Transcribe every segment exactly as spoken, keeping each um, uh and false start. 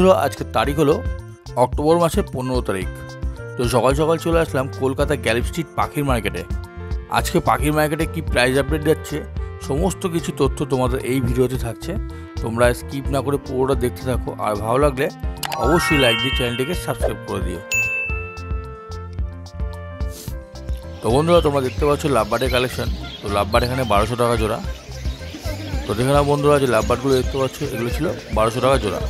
বন্ধুরা আজকের তারিখ হলো অক্টোবর মাসের পনেরো তারিখ। তো সকাল সকাল চলে আসলাম কলকাতা গ্যালিফ স্ট্রিট পাখির মার্কেটে। আজকে পাখির মার্কেটে কি প্রাইস আপডেট যাচ্ছে সমস্ত কিছু তথ্য তোমাদের এই ভিডিওতে থাকছে। তোমরা স্কিপ না করে পুরোটা দেখতে থাকো, আর ভালো লাগলে অবশ্যই লাইক দিয়ে চ্যানেলটিকে সাবস্ক্রাইব করে দিও। তো বন্ধুরা তোমরা দেখতে পাচ্ছ লাভবার্ডের কালেকশন। তো লাভবার্ড এখানে বারোশো টাকা জোড়া। তো দেখে নাও বন্ধুরা, যে লাভবার্ডগুলো দেখতে পাচ্ছ এগুলো ছিল বারোশো টাকা জোড়া।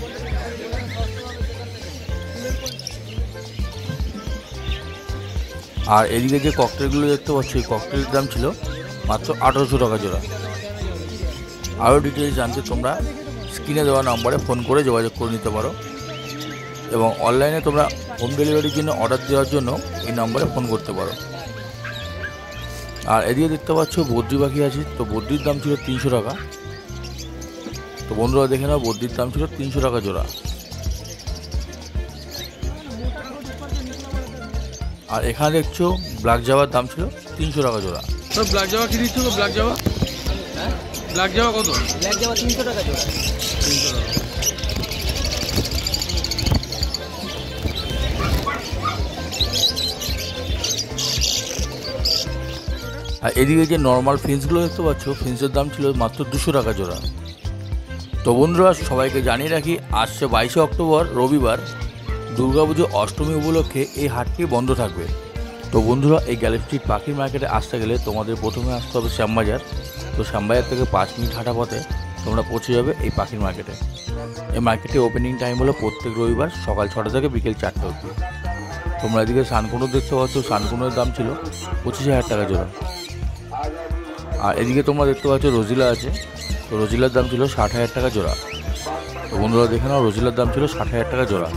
আর এদিকে যে ককটেলগুলো দেখতে পাচ্ছ এই ককটেলের দাম ছিল মাত্র আঠারোশো টাকা জোড়া। আরও ডিটেলস জানতে তোমরা স্ক্রিনে দেওয়া নম্বরে ফোন করে যোগাযোগ করে নিতে পারো, এবং অনলাইনে তোমরা হোম ডেলিভারির জন্য অর্ডার দেওয়ার জন্য এই নম্বরে ফোন করতে পারো। আর এদিকে দেখতে পাচ্ছ বদ্রি পাখি আছে। তো বদ্রির দাম ছিল তিনশো টাকা। তো বন্ধুরা দেখে নাও, বদ্রির দাম ছিল তিনশো টাকা জোড়া। আর এখানে দেখছো ব্ল্যাক জাওয়ার দাম ছিল তিনশো টাকা জোড়া। তো ব্ল্যাক জাওয়া কি দিচ্ছ? তো ব্ল্যাক জাওয়া হ্যাঁ ব্ল্যাক জাওয়া কত? ব্ল্যাক জাওয়া তিনশো টাকা জোড়া। তিনশো টাকা। আর এদিকে যে নর্মাল ফিন্সগুলো দেখতে পাচ্ছ ফিন্সের দাম ছিল মাত্র দুশো টাকা জোড়া। তো বন্ধুরা সবাইকে জানিয়ে রাখি, আসছে বাইশে অক্টোবর রবিবার দুর্গাপুজো অষ্টমী উপলক্ষে এই হাটটি বন্ধ থাকবে। তো বন্ধুরা এই গ্যালিফ স্ট্রিট পাখির মার্কেটে আসতে গেলে তোমাদের প্রথমে আসতে হবে শ্যামবাজার। তো শ্যামবাজার থেকে পাঁচ মিনিট হাঁটা পথে তোমরা পৌঁছে যাবে এই পাখির মার্কেটে। এই মার্কেটে ওপেনিং টাইম হলো প্রত্যেক রবিবার সকাল ছটা থেকে বিকেল চারটে অবধি। তোমরা এদিকে সানকুনো দেখতে পাচ্ছ, সানকুনোর দাম ছিল পঁচিশ হাজার টাকা জোড়া। আর এদিকে তোমরা দেখতে পাচ্ছ রোজিলা আছে। তো রোজিলার দাম ছিল ষাট হাজার টাকা জোড়া। তো বন্ধুরা দেখে নাও, রোজিলার দাম ছিল ষাট হাজার টাকা জোড়া।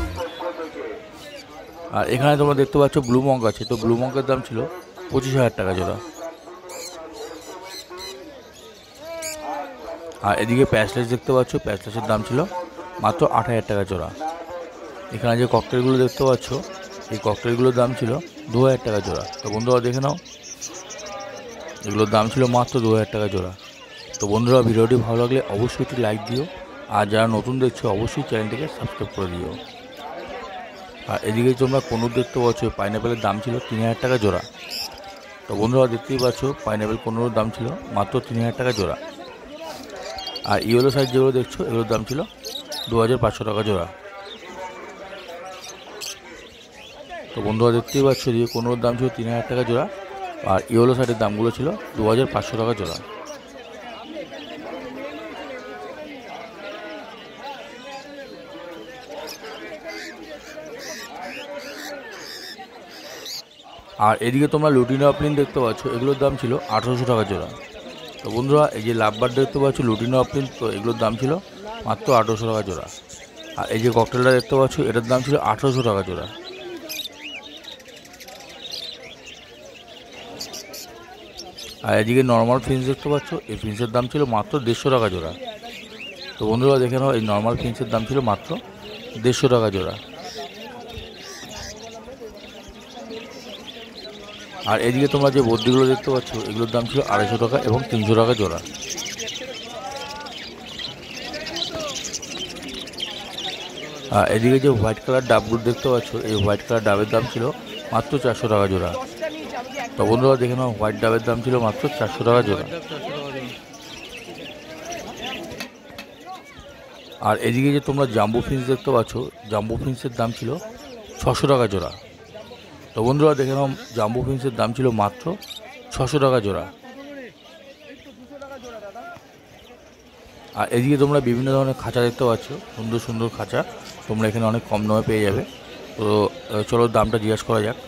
আর এখানে তোমরা দেখতে পাচ্ছ ব্লু মঙ্ক আছে। তো ব্লু মঙ্কের দাম ছিল পঁচিশ হাজার টাকা জোড়া। আর এদিকে প্যাচলেস দেখতে পাচ্ছ, প্যাচলেসের দাম ছিল মাত্র আট হাজার টাকা জোড়া। এখানে যে ককটেলগুলো দেখতে পাচ্ছ এই ককটেলগুলোর দাম ছিল দু হাজার টাকা জোড়া। তো বন্ধুরা দেখে নাও, এগুলোর দাম ছিল মাত্র দু হাজার টাকা জোড়া। তো বন্ধুরা ভিডিওটি ভালো লাগলে অবশ্যই একটি লাইক দিও, আর যারা নতুন দেখছো অবশ্যই চ্যানেলটিকে সাবস্ক্রাইব করে দিও। আর এদিকে তোমরা কোনুর দেখতে পাচ্ছ, পাইনাপেলের দাম ছিল তিন হাজার টাকা জোড়া। তো বন্ধুরা দেখতেই পাচ্ছ পাইনাপেল কোনুর দাম ছিল মাত্র তিন হাজার টাকা জোড়া। আর ইয়েলো সাইজ যেগুলো দেখছো এগুলোর দাম ছিল দু হাজার পাঁচশো টাকা জোড়া। তো বন্ধুরা দেখতেই পাচ্ছ এদিকে কোনুর দাম ছিল তিন হাজার টাকা জোড়া, আর ইয়েলো সাইডের দামগুলো ছিল দু হাজার পাঁচশো টাকা জোড়া। আর এদিকে তোমরা লুটিনো আপলিন দেখতে পাচ্ছ, এগুলোর দাম ছিল আঠারোশো টাকা জোড়া। তো বন্ধুরা এই যে লাভবার্ড দেখতে পাচ্ছ লুটিনো আপলিন, তো এগুলোর দাম ছিল মাত্র আঠারোশো টাকা জোড়া। আর এই যে ককটেলটা দেখতে পাচ্ছ এটার দাম ছিল আঠারোশো টাকা জোড়া। আর এদিকে নর্মাল ফিন্স দেখতে পাচ্ছ, এই ফিন্সের দাম ছিল মাত্র দেড়শো টাকা জোড়া। তো বন্ধুরা দেখে নাও, এই নর্মাল ফিন্সের দাম ছিল মাত্র দেড়শো টাকা জোড়া। আর এদিকে তোমরা যে বদ্রিগুলো দেখতে পাচ্ছ এগুলোর দাম ছিল আড়াইশো টাকা এবং তিনশো টাকা জোড়া। আর এদিকে যে হোয়াইট কালার ডাবগুলো দেখতে পাচ্ছ এই হোয়াইট কালার ডাবের দাম ছিল মাত্র চারশো টাকা জোড়া। তো বন্ধুরা দেখে নাও, হোয়াইট ডাবের দাম ছিল মাত্র চারশো টাকা জোড়া। আর এদিকে যে তোমরা জাম্বো ফিন্স দেখতে পাচ্ছ, জাম্বো ফিন্সের দাম ছিল ছশো টাকা জোড়া। তো বন্ধুরা দেখে নাও, জাম্বো ফিন্সের দাম ছিল মাত্র ছশো টাকা জোড়া। আর এদিকে তোমরা বিভিন্ন ধরনের খাঁচা দেখতে পাচ্ছ, সুন্দর সুন্দর খাঁচা তোমরা এখানে অনেক কম দামে পেয়ে যাবে। তো চলো দামটা জিজ্ঞাসা করা যাক।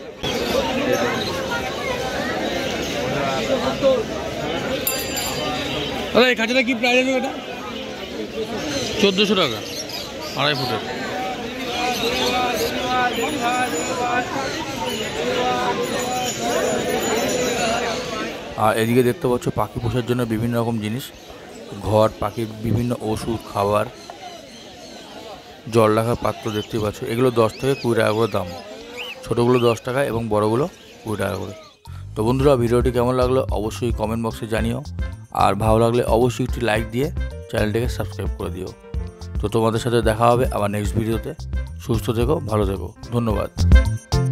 দাদা এই খাঁচাটা কি প্রাইস আছে? এটা চোদ্দোশো টাকা, আড়াই ফুটের। আর এদিকে দেখতে পাচ্ছ পাখি পোষার জন্য বিভিন্ন রকম জিনিস, ঘর, পাখির বিভিন্ন ওষুধ, খাবার, জল রাখার পাত্র দেখতে পাচ্ছ। এগুলো দশ থেকে কুড়ি টাকা করে দাম, ছোটোগুলো দশ টাকা এবং বড়োগুলো কুড়ি টাকা করে। তো বন্ধুরা ভিডিওটি কেমন লাগলো অবশ্যই কমেন্ট বক্সে জানিও, আর ভালো লাগলে অবশ্যই একটি লাইক দিয়ে চ্যানেলটিকে সাবস্ক্রাইব করে দিও। তো তোমাদের সাথে দেখা হবে আবার নেক্সট ভিডিওতে। সুস্থ থেকো, ভালো থেকো, ধন্যবাদ।